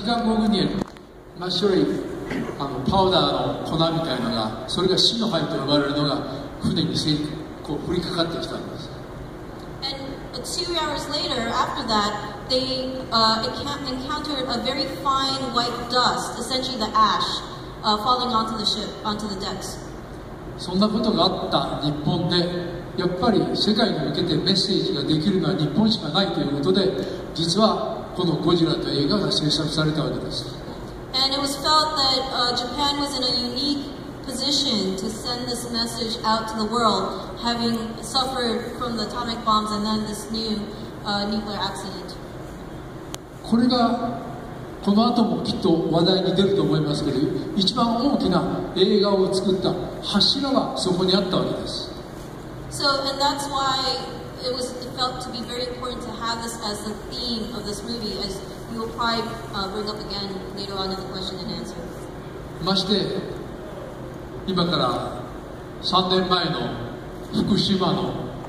間後に真っ白いパウダーの粉みたいなのが、それが死の灰と呼ばれるのが船にこう降りかかってきたんです。 And 2 hours later, after that, they encountered a very fine white dust, essentially the ash, falling onto the ship, onto the decks. そんなことがあった日本で、やっぱり世界に向けてメッセージができるのは日本しかないということで、実はこのゴジラという映画が制作されたわけです。 And it was felt that Japan was in a unique position to send this message out to the world, having suffered from the atomic bombs and then this new nuclear accident. これがこの後もきっと話題に出ると思いますけど、一番大きな映画を作った柱はそこにあったわけです。 So, and that's why it felt to be very important to have this as the theme of this movie, as we will probably bring up again later on in the question and answer. まして今から3年前の福島の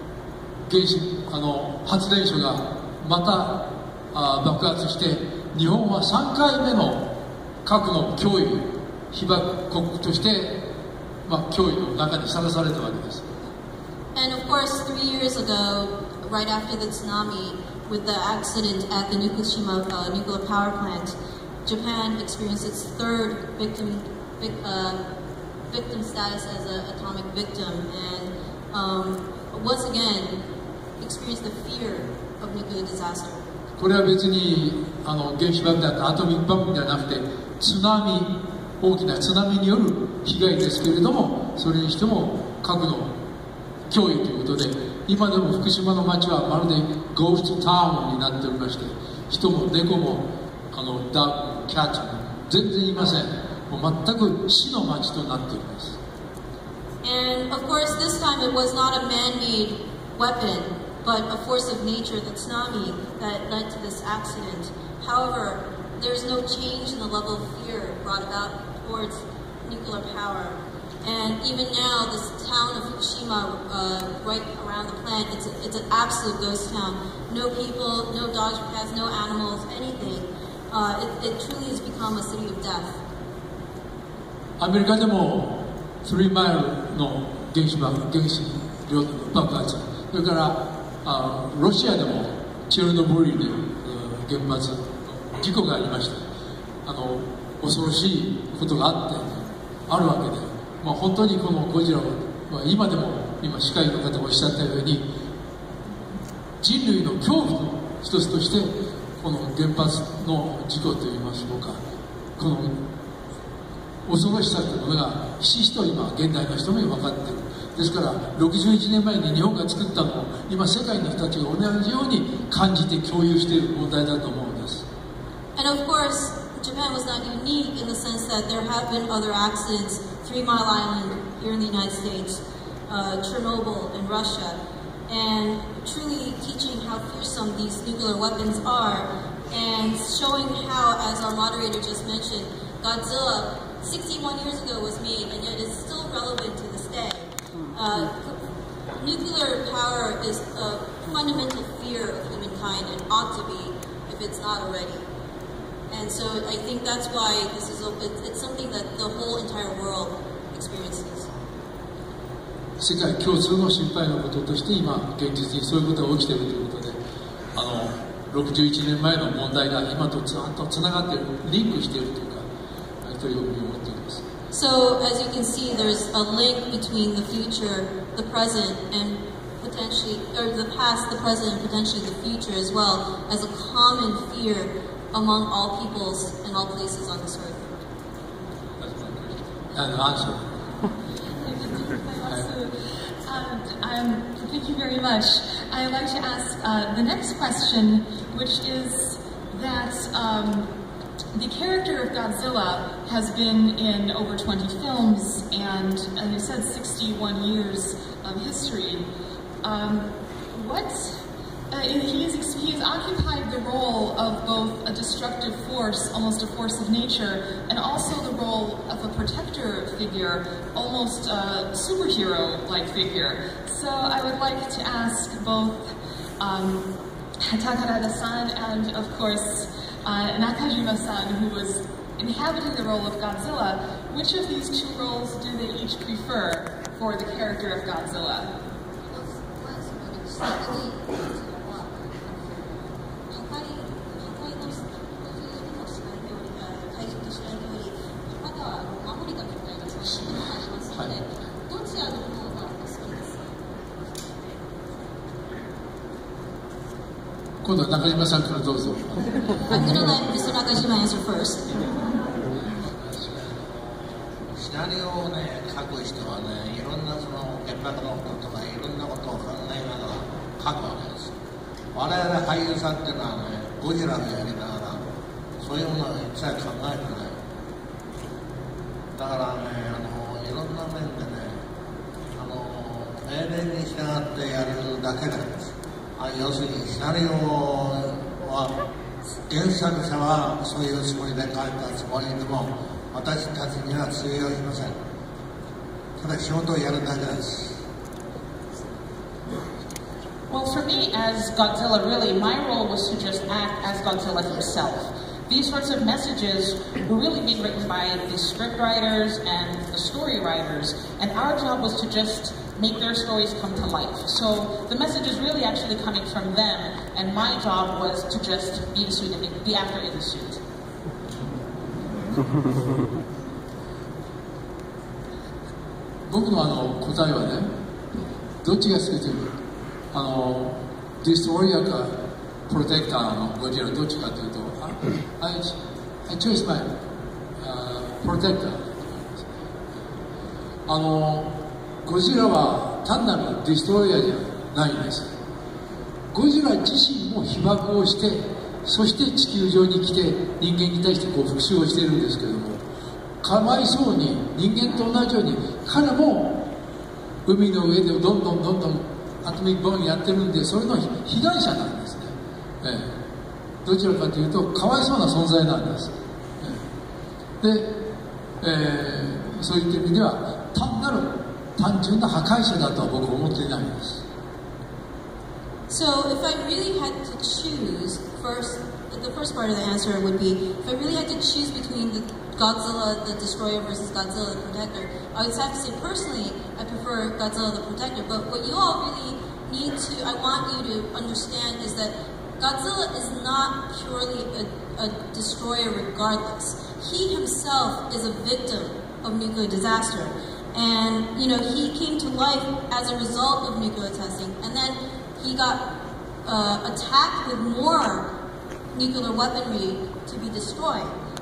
発電所がまた爆発して、日本は3回目の核の脅威、被爆国として、脅威の中にさらされたわけです。 And of course, 3 years ago, right after the tsunami, with the accident at the Fukushima nuclear power plant, Japan experienced its third victim status as an atomic victim, and once again experienced the fear of nuclear disaster. これは別に原子爆弾とアトミック爆弾ではなくて、大きな津波による被害ですけれども、それにしても核の脅威ということで、今でも福島の町はまるでゴーストタウンになっておりまして、人も猫もダグ、キャットも全然いません。もう全く死の町となっております。 And of course, this time it was not a man-made weapon, but a force of nature, the tsunami, that led to this accident. However, there's no change in the level of fear brought about towards nuclear power. And even now, this town of Fukushima, right around the plant, it's an absolute ghost town. No people, no dog paths, no animals, anything. It truly has become a city of death. アメリカでも3マイルの原子爆発、それからロシアでもチェルノブイリで原発事故がありました。恐ろしいことがあるわけで、本当にこのゴジラは今でも司会の方がおっしゃったように、人類の恐怖の一つとしてこの原発の事故といいましょうか、この恐ろしさというものがひしひしと今現代の人も分かっている。ですから61年前に日本が作ったのを今世界の人たちが同じように感じて共有している問題だと思うんです。 And of course, Japan was not unique in the sense that there have been other accidents, 3 Mile Island here in the United States, Chernobyl in Russia, and truly teaching how fearsome these nuclear weapons are, and showing how, as our moderator just mentioned, Godzilla 61 years ago was made, and yet it's still relevant to this day. Nuclear power is a fundamental fear of humankind and ought to be, if it's not already. And so I think that's why this is it's something that the whole entire world experiences. 世界共通の心配のこととして今現実にそういうことが起きているということで、61年前の問題が今とずっとつながっている、リンクしているというか、というふうに思っています。 So as you can see, there's a link between the future, the present, and potentially, or the past, the present, and potentially the future as well, as a common fear among all peoples and all places on this earth. That's my question. And answer. Thank you very much. I'd like to ask the next question, which is that the character of Godzilla has been in over 20 films and you said 61 years of history. He has occupied the role of both a destructive force, almost a force of nature, and also the role of a protector figure, almost a superhero-like figure. So I would like to ask both Takarada-san and, of course, Nakajima-san, who was inhabiting the role of Godzilla, which of these two roles do they each prefer for the character of Godzilla? I'm going to let Mr. Nakajima answer first. シナリオをね、書く人はね、いろんなその原爆のこととかいろんなことを考えながら書くわけです。我々俳優さんっていうのはね、ゴジラをやりながらそういうものは一切考えてない。だからね、いろんな面でね、命令に従ってやるだけなんです。要するにシナリオは原作者はそういうつもりで書いたつもりでも私たちには通用しません。ただ仕事をやるだけです。 Well, for me as Godzilla, really, my role was to just act as Godzilla himself. These sorts of messages were really being written by the script writers and the story writers, and our job was to just make their stories come to life. So the message is really actually coming from them, and my job was to just be the suit, the actor in the suit. 僕の答えはね、どっちが好きというディストロイヤーかプロテクターのゴジラどっちかというと、I choose my protector。ゴジラは単なるディストロイヤーじゃないんです。ゴジラ自身も被爆をして、そして地球上に来て人間に対して復讐をしているんですけれども、かわいそうに人間と同じように彼も海の上でどんどんアトミックボンやってるんで、それの被害者なんですね。どちらかというとかわいそうな存在なんです。で、そういった意味では単純な破壊者だとは僕は思っていないんです。 So if I really had to choose, the first part of the answer would be, if I really had to choose between the Godzilla the Destroyer versus Godzilla the Protector, I would have to say personally I prefer Godzilla the Protector, but what you all really I want you to understand is that Godzilla is not purely a destroyer regardless. He himself is a victim of nuclear disaster. And, he came to life as a result of nuclear testing. And then he got attacked with more nuclear weaponry to be destroyed.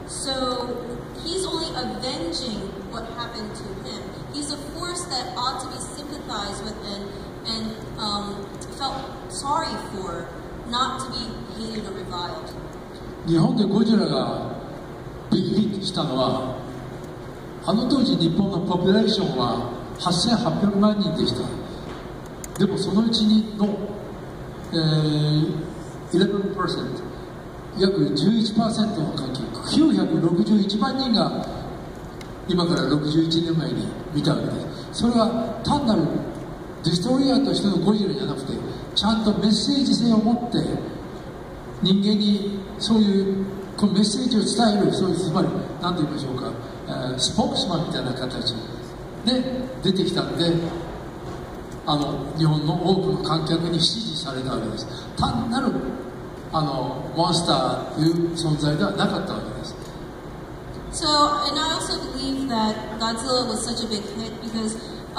So he's only avenging what happened to him. He's a force that ought to be sympathized with and felt sorry for, not to be hated or reviled. 日本でゴジラがビッグヒットしたのは、当時日本のポピュレーションは8800万人でした。でもそのうちの、11%、約 11% の観客、961万人が今から61年前に見たわけです。それは単なるディストロイヤーとしてのゴジラじゃなくて、ちゃんとメッセージ性を持って人間にそういうこのメッセージを伝える、そういうつまり何と言いましょうか、スポークスマンみたいな形で出てきたんで、日本の多くの観客に支持されたわけです。単なるモンスターという存在ではなかったわけです。 So, and I also believe that Godzilla was such a big hit because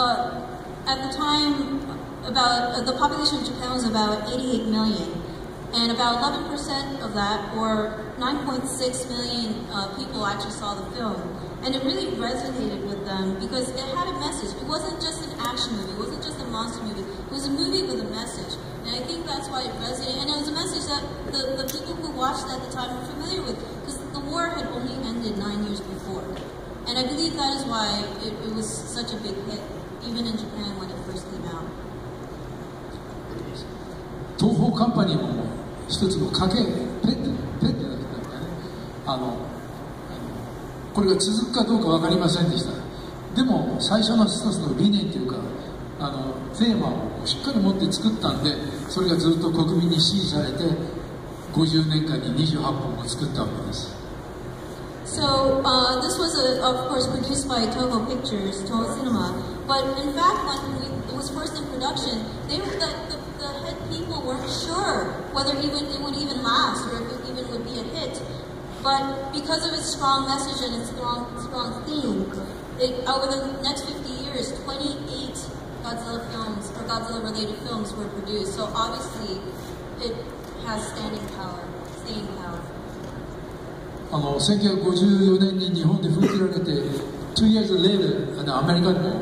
at the time, the population of Japan was about 88 million, and about 11% of that, or 9.6 million people actually saw the film. And it really resonated with them because it had a message. It wasn't just an action movie, it wasn't just a monster movie, it was a movie with a message. And I think that's why it resonated, and it was a message that the people who watched it at the time were familiar with, because the war had only ended 9 years before. And I believe that is why it was such a big hit, even in Japan when it first came out. 東宝カンパニーも一つの賭け、ペットだったね。これが続くかどうか分かりませんでした。でも最初の一つの理念というかテーマをしっかり持って作ったんで、それがずっと国民に支持されて 50年間に28本も作ったわけです。 So this was, of course, produced by Toho Pictures, Toho Cinema. But in fact, when it was first in production, the head people weren't sure whether it would even last or if it even would be a hit. But because of its strong message and its strong theme, over the next 50 years, 28 Godzilla films or Godzilla-related films were produced. So obviously, it has staying power. 1954年に日本で封切られて、2 years later、アメリカでも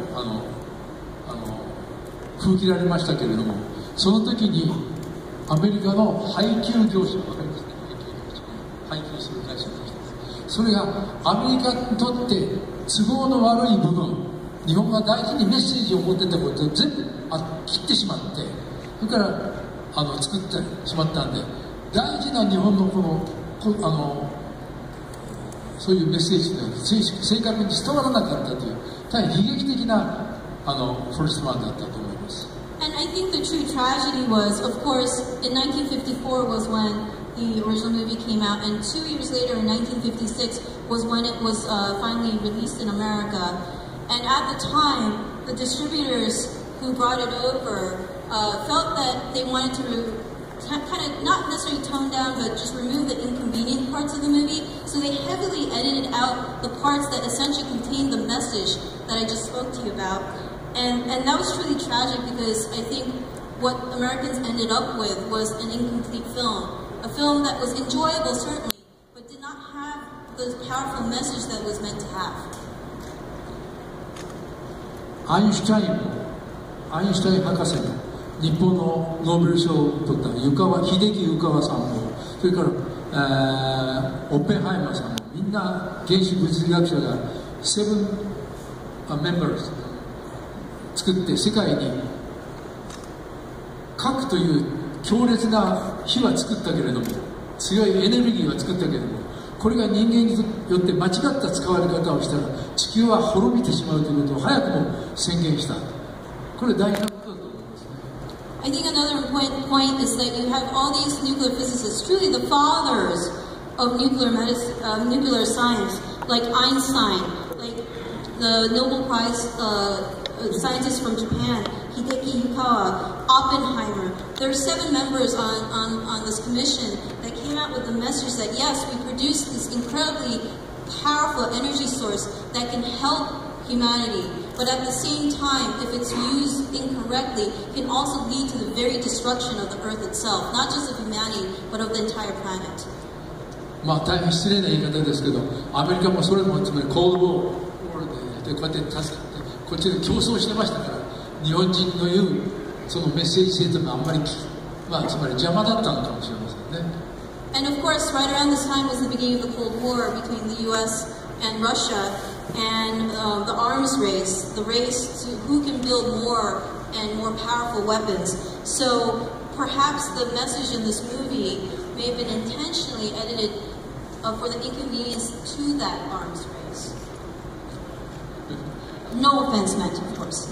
封切られましたけれども、その時にアメリカの配給業者、わかりますね、配給する会社の人です。それがアメリカにとって都合の悪い部分、日本が大事にメッセージを持ってたことを全部切ってしまって、それから作ってしまったんで、大事な日本のそういうメッセージが正確に伝わらなかったという大変悲劇的なファーストワンだったと思います。 And I think the true tragedy was, of course, in 1954 was when the original movie came out, and 2 years later, in 1956, was when it was finally released in America. And at the time, the distributors who brought it over felt that they wanted to kind of not necessarily tone down, but just remove the inconvenient parts of the movie. So they heavily edited out the parts that essentially contained the message that I just spoke to you about. And that was truly tragic, because I think what Americans ended up with was an incomplete film. A film that was enjoyable, certainly, but did not have the powerful message that it was meant to have. アインシュタイン博士も日本のノーベル賞を取った秀樹湯川さんも、それから、オッペンハイマーさんも、みんな原子物理学者が7メンバー作って世界に核という強烈な火は作ったけれども、強いエネルギーは作ったけれども、これが人間によって間違った使われ方をしたら地球は滅びてしまうということを早くも宣言した。これ大事なことだと思いますね。 I think another important point is that you have all these nuclear physicists, truly the fathers of nuclear science, like Einstein, like the Nobel Prize scientist from Japan, Hideki Yukawa, Oppenheimer. There are 7 members on this commission that came out with the message that yes, we produce this incredibly powerful energy source that can help humanity, but at the same time, if it's used incorrectly, can also lead to the very destruction of the Earth itself, not just of humanity, but of the entire planet. まあ大変失礼な言い方ですけど、アメリカもそれもつまりコールドウォーでこうやって助かってこっちで競争してましたから、日本人の言うそのメッセージ性というのはあんまりつまり邪魔だったのかもしれませんね。 And of course, right around this time was the beginning of the Cold War between the U.S. and Russia, and the arms race, the race to who can build more and more powerful weapons. So perhaps the message in this movie may have been intentionally edited for the inconvenience to that arms race. No offense meant, of course.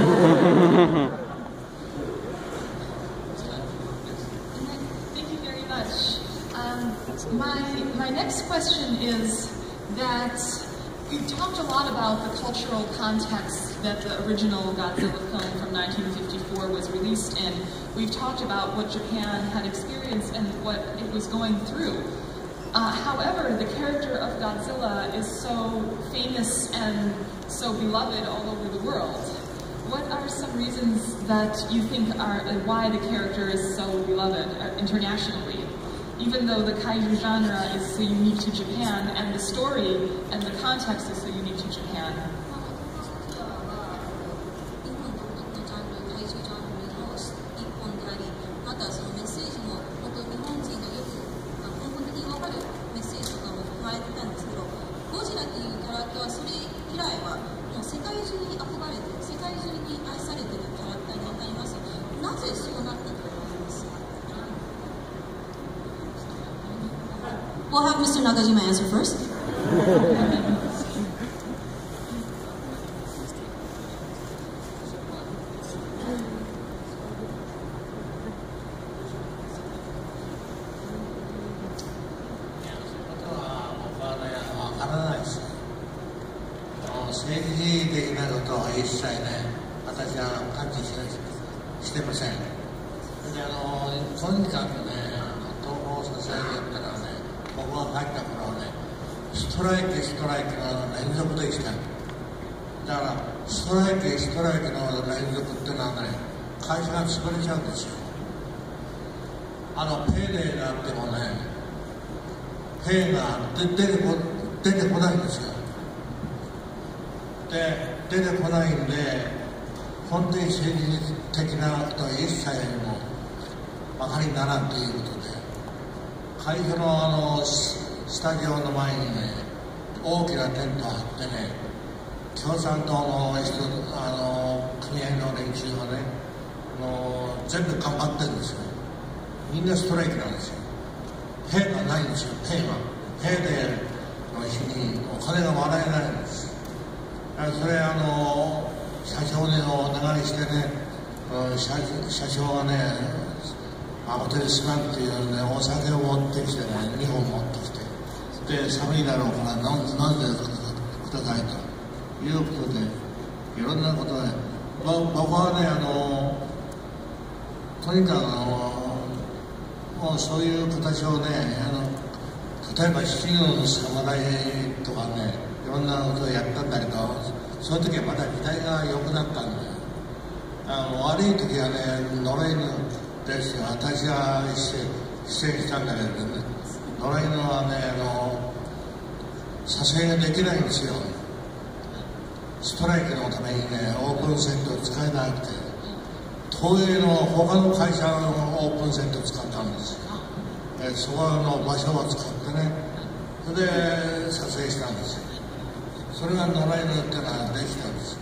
Thank you very much. My next question is that we've talked a lot about the cultural context that the original Godzilla film from 1954 was released in. We've talked about what Japan had experienced and what it was going through. However, the character of Godzilla is so famous and so beloved all over the world. What are some reasons that you think are why the character is so beloved internationally? Even though the kaiju genre is so unique to Japan, and the story and the context is so unique to Japan. なぜそうなったと思いますか？ We'll have Mr. Nakajima answer first. 政治的なことは一切ね、私は感知してません。でとにかくね、統合させるってのはね、僕が入った頃はね、ストライキの連続でした。だからストライキの連続ってのはね、会社が潰れちゃうんですよ。ペイデーがあってもね、ペイが出てこないんですよ。で、出てこないんで、本当に政治的なことは一切も分かりにならんということで、会社のスタジオの前にね、大きなテントを張ってね、共産党の人、組合の連中がね、全部頑張ってるんですよ。みんなストライキなんですよ。ペイがないんですよ、ペイでの日にお金がもらえないんです。それ社長にお願いしてね、社長がね、ホテルスマンっていうね、お酒を持ってきてね、2本持ってきて、で、寒いだろうから飲んでくださいということで、いろんなことで、僕はね、とにかくもうそういう形をね、例えば七人の侍とかね、いろんなことをやったんだけど、その時はまだ時代が良くなったんだよ。悪い時はね、野良犬ですよ。私が出演したんだけどね、野良犬はね、撮影ができないんですよ。ストライキのためにね、オープンセットを使えなくて、東映の他の会社のオープンセットを使ったんですよ。そこの場所を使ってね、それで撮影したんですよ。それが野良犬っていうのはできたんです。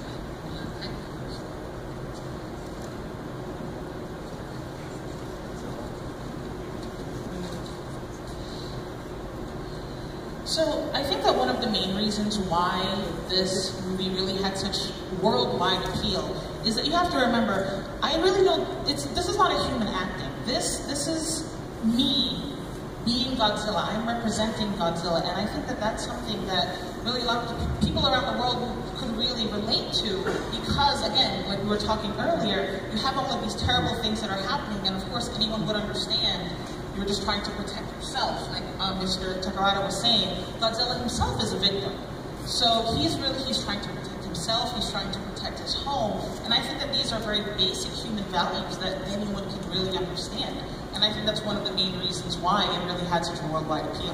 So I think that one of the main reasons why this movie really had such worldwide appeal is that you have to remember, I really don't, this is not a human acting. This is me being Godzilla. I'm representing Godzilla, and I think that that's something that really a lot of people around the world could really relate to, because again, like we were talking earlier, you have all of these terrible things that are happening, and of course anyone would understand you're just trying to protect yourself. Like Mr. Takarada was saying, Godzilla himself is a victim. So he's trying to protect himself, he's trying to protect his home, and I think that these are very basic human values that anyone can really understand. And I think that's one of the main reasons why it really had such a worldwide appeal.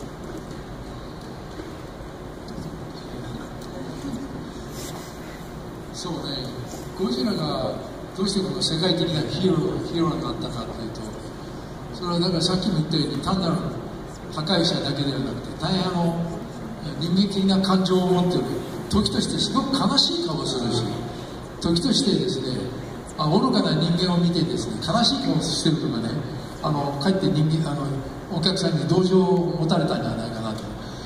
そうね、ゴジラがどうしてこの世界的なヒーローになったかというと、それはだからさっきも言ったように単なる破壊者だけではなくて、大変人間的な感情を持っている、時としてすごく悲しい顔をするし、時としてですね、愚かな人間を見てですね、悲しい顔をしてるとかね、かえってお客さんに同情を持たれたんじゃないかなと。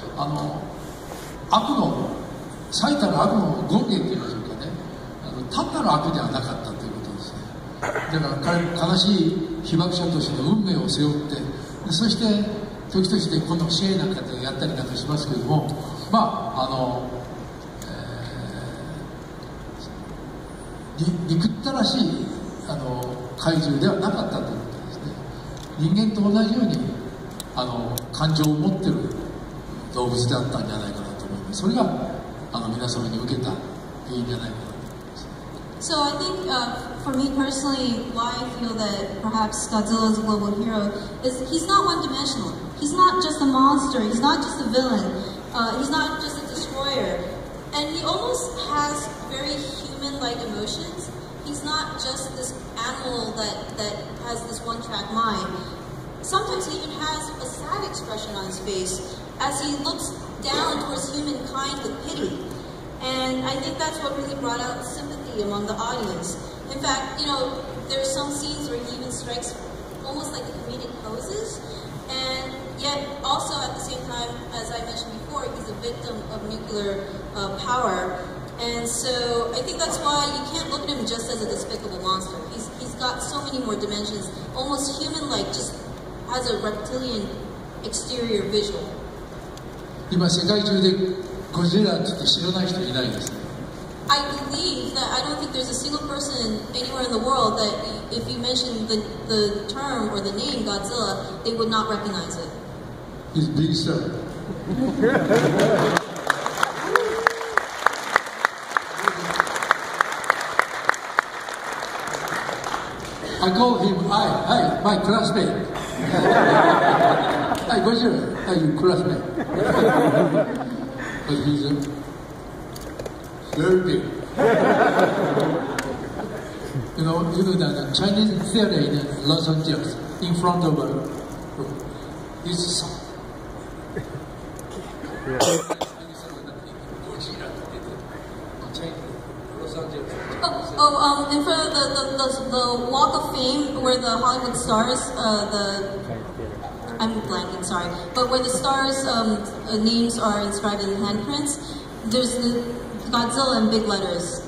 悪の最たる悪の権限といいましょうかね、単なる悪ではなかったということですね。だから彼悲しい被爆者としての運命を背負って、そして時としてこの支援なんかでやったりなんかしますけれども、憎ったらしい怪獣ではなかったということですね。人間と同じように感情を持っている動物であったんじゃないかなと思います。それが皆様に受けた原因じゃないかなと思います。 So I think, for me personally, why I feel that perhaps Godzilla is a global hero is he's not one-dimensional. He's not just a monster. He's not just a villain. He's not just a destroyer. And he almost has very human-like emotions. He's not just this animal that has this one-track mind. Sometimes he even has a sad expression on his face as he looks down towards humankind with pity. And I think that's what really brought out sympathy among the audience. In fact, there are some scenes where he even strikes almost like comedic poses, and yet also at the same time, as I mentioned before, he's a victim of nuclear power. And so I think that's why you can't look at him just as a despicable monster. He's got so many more dimensions, almost human-like, just has a reptilian exterior visual. 今世界中でゴジラって知らない人いないですね。 I believe that I don't think there's a single person anywhere in the world that if you mention the term or the name Godzilla, they would not recognize it. He's big sir. I call him, hi, my classmate. Hi, Godzilla, hi, your classmate. But he's very big. You know that Chinese theater in Los Angeles, in front of this song. In front of the Walk of Fame where the Hollywood stars, I'm blanking, sorry, but where the stars' names are inscribed in handprints, there's the Godzilla in big letters.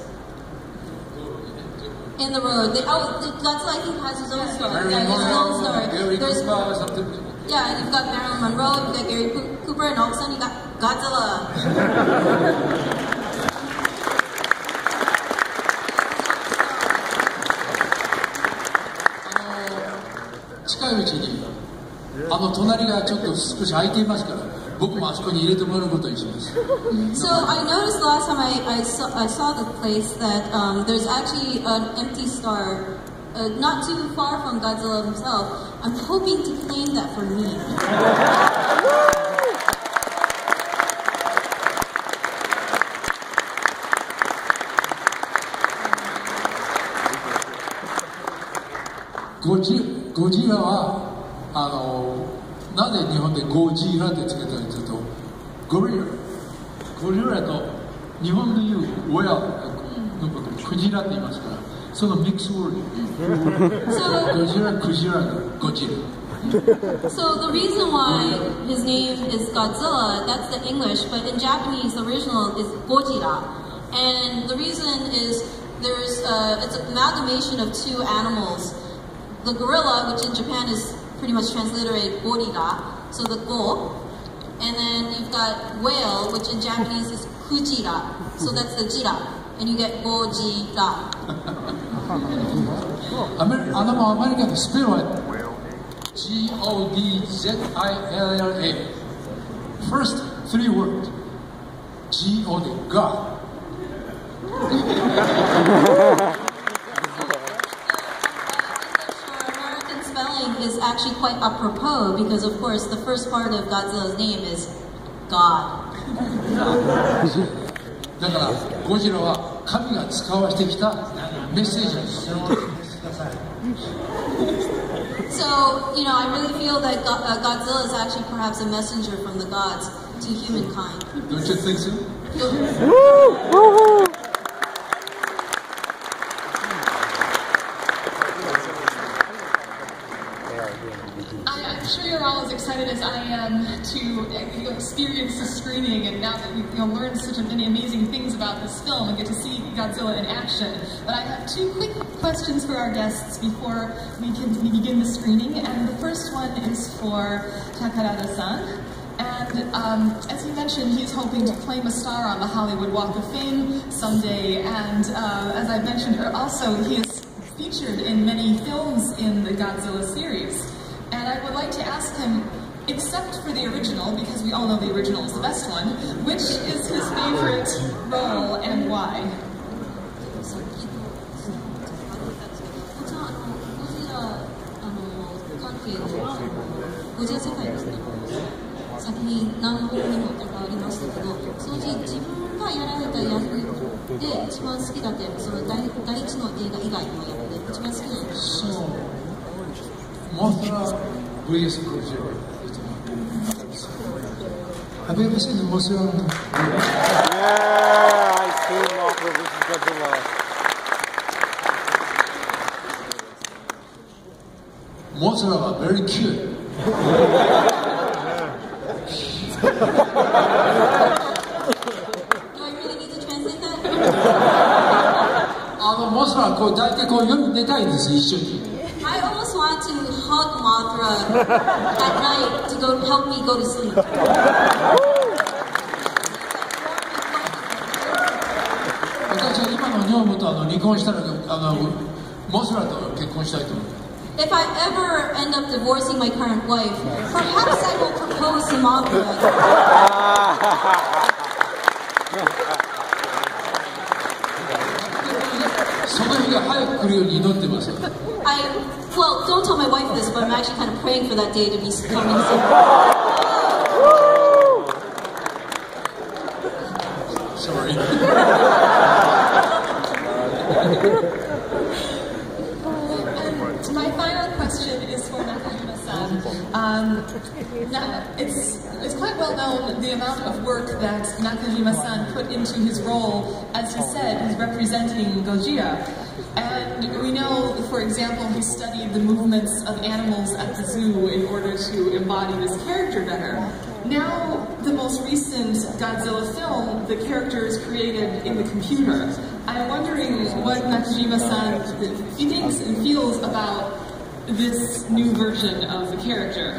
In the road. Godzilla, I think, has his own star. Yeah, his own star. Yeah, you've got Marilyn Monroe, you've got Gary Cooper, and all of a sudden you got Godzilla. 近いうちに隣がちょっと少し空いていますから僕もあそこに入れてもらうことにします。 So I noticed last time I saw the place that there's actually an empty star not too far from Godzilla himself. I'm hoping to claim that for me. ゴジラはなぜ日本でゴジラってつけたかというとゴリラと日本でいう親クジラって言いますからそのミックスワードゴジラクジラのゴジラ So the reason why his name is Godzilla, that's the English, but in Japanese the original is Gojira. And the reason is it's an amalgamation of two animals. The gorilla, which in Japan is pretty much transliterated Gorira, so the go, and then you've got whale, which in Japanese is Kujira, so that's the jira, and you get Gojira. アメリカのスペルは G-O-D-Z-I-L-L-A First three words G-O-D God is actually quite apropos because, of course, the first part of Godzilla's name is God. だからゴジラは神が使わせてきたメッセージです。 So, you know, I really feel that Godzilla is actually perhaps a messenger from the gods to humankind. Don't you think so? I'm sure you're all as excited as I am to experience the screening, and now that we've learned such many amazing things about this film and get to see Godzilla in action. But I have two quick questions for our guests before we begin the screening, and the first one is for Takarada-san. And as he mentioned, he's hoping to claim a star on the Hollywood Walk of Fame someday, and as I mentioned also, he is featured in many films in the Godzilla series. And I would like to ask him, except for the original, because we all know the original is the best one, which is his favorite role and why? Mothra vs. Godzilla. Have you ever seen the Mothra? Yeah, I've seen Mothra vs. Godzilla. Mothra was very cute. Do I really need to translate that? Mothra は大体夜寝たいんです一緒に。 I almost want to hug Mothra at night to help me go to sleep. 離婚したらモスラと結婚したいと思う。 If I ever end up divorcing my current wife, perhaps I will propose to Mothra. その日が早く来るように祈ってます。 Well, don't tell my wife this, but I'm actually kind of praying for that day to be coming soon. Sorry. My final question is for Nakajima-san. It's quite well known the amount of work that Nakajima-san put into his role. As he said, he's representing Gojira. And we know, for example, he studied the movements of animals at the zoo in order to embody this character better. Now, the most recent Godzilla film, the character is created in the computer. I'm wondering what Nakajima-san thinks and feels about this new version of the character.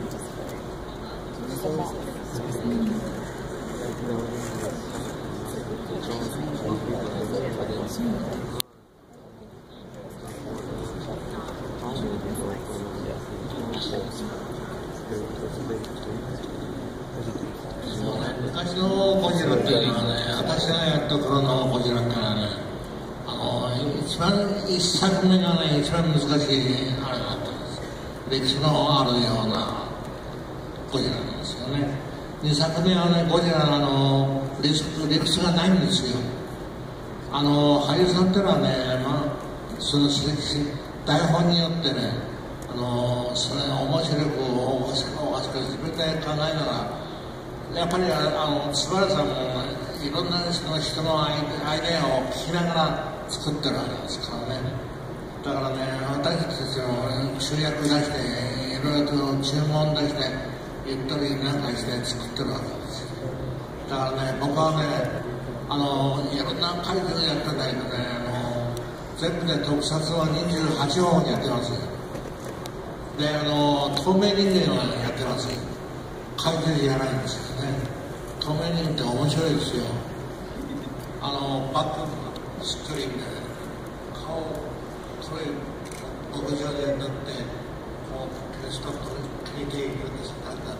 昔のゴジラっていうのはね、私がやった頃のゴジラっていうのはね、一番一作目がね、一番難しいあれだったんです。歴史のあるようなゴジラなんですよね。二作目はね、ゴジラ理屈がないんですよ。俳優さんっていうのはね、その台本によってね、それ面白く自分で考えながら、やっぱり素晴らしさもいろんな人のアイデアを聞きながら作ってるわけですからね。だからね、私たちも集約出して、いろいろと注文出して、言ったりなんかして作ってるわけですよ。だからね、僕はね、いろんな会議をやってんだけどね、全部で特撮は28本やってますよ。で、透明人間はやってますよ。怪獣じゃないんですけどね。透明人って面白いですよ。バックスクリーンで顔をこれ牧場で塗ってこうペストと切れていくんです。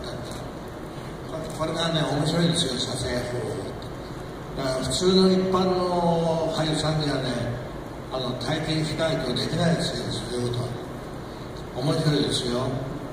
これがね面白いんですよ、撮影風。だから普通の一般の俳優さんにはね体験しないとできないですよ、そういうことは。面白いですよ。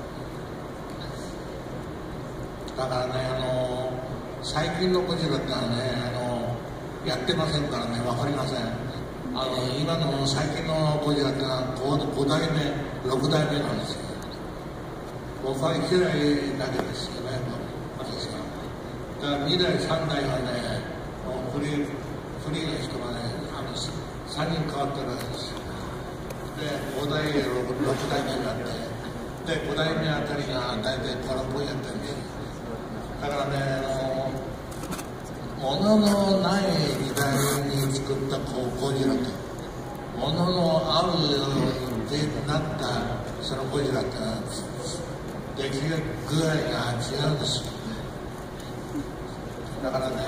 だからね、最近のゴジラってのはね、やってませんからね、わかりません。今の最近のゴジラってのは5代目、6代目なんですよ。僕は1代だけですよね、私は。だから2代、3代はね、フリーの人がね、3人変わってるわけですよ。で、5代、6代目になって、で、5代目あたりが大体この分やってるんですよ。だからね、物のない時代に作ったゴジラと、物のあるようになったそのゴジラってのは、出来具合が違うんですよ。だからね、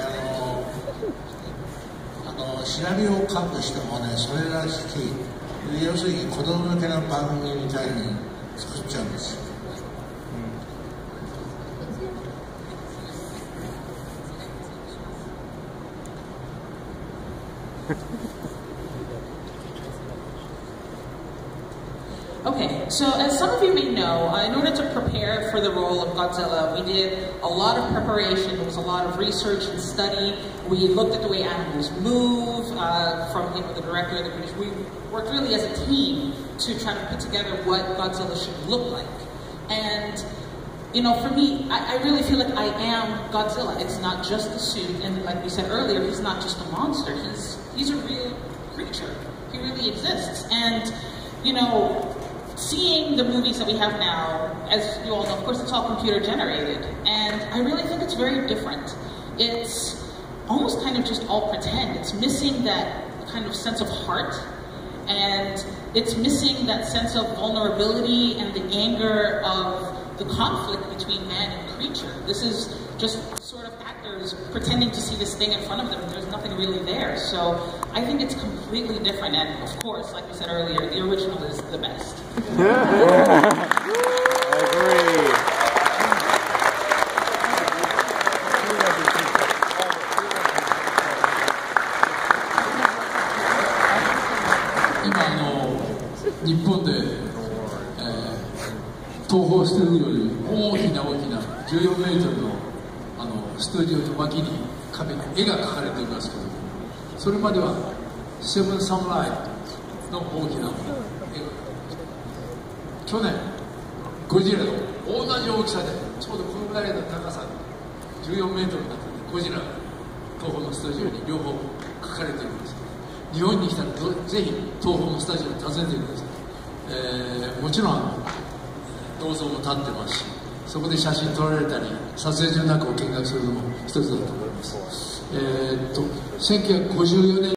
シナリオを書く人もね、それらしき、要するに子供向けの番組みたいに作っちゃうんですよ。 Okay, so as some of you may know, in order to prepare for the role of Godzilla, we did a lot of preparation. There was a lot of research and study. We looked at the way animals move, from the director of the British. We worked really as a team to try to put together what Godzilla should look like. And, you know, for me, I really feel like I am Godzilla. It's not just the suit, and like we said earlier, he's not just a monster. He's a real creature. He really exists. And, you know, seeing the movies that we have now, as you all know, of course it's all computer generated, and I really think it's very different. It's almost kind of just all pretend. It's missing that kind of sense of heart, and it's missing that sense of vulnerability and the anger of the conflict between man and creature. This is just sort of actors pretending to see this thing in front of them, and there's nothing really there. So I think it's completely different, and of course, like we said earlier, the original is the best. I agree. 日本で、東宝スタジオより大きな14メートルのスタジオの脇に壁に絵が描かれていますけど、それまではセブンサムライの大きな絵が。去年ゴジラの同じ大きさでちょうどこのぐらいの高さ14メートルの中でゴジラが東宝のスタジオに両方描かれているんです。日本に来たらぜひ東宝のスタジオに訪ねてください。もちろん銅像も立ってますし、そこで写真撮られたり撮影所の中を見学するのも一つだと思います。1954年